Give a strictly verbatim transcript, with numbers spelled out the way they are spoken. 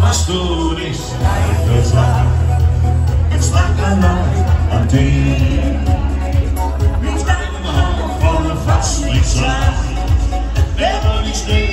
was du nicht gesagt. Jetzt lag allein an dir. Mit deinem Haar vorne fast nichts sagt. Wer wohl nicht steht,